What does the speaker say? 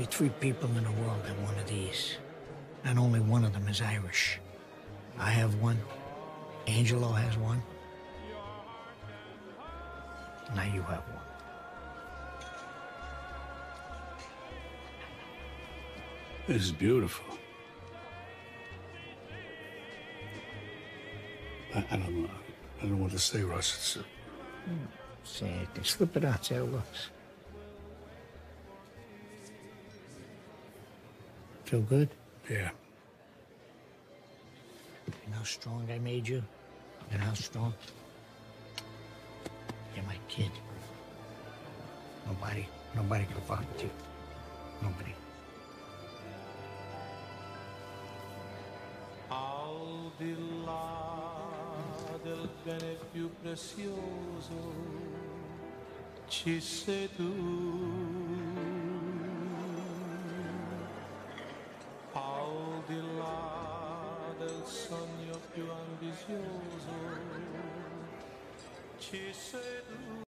three people in the world have one of these, and only one of them is Irish. I have one, Angelo has one, now you have one. This is beautiful. I don't know. I don't know what to say, Russ. It's Say anything. Slip it out. See how it looks. Feel good? yeah. And how strong I made you? And how strong? You're my kid. Nobody can fuck with you. Nobody. Al di là del bene più prezioso ci sei tu. Al di là del sogno più ambizioso ci sei tu.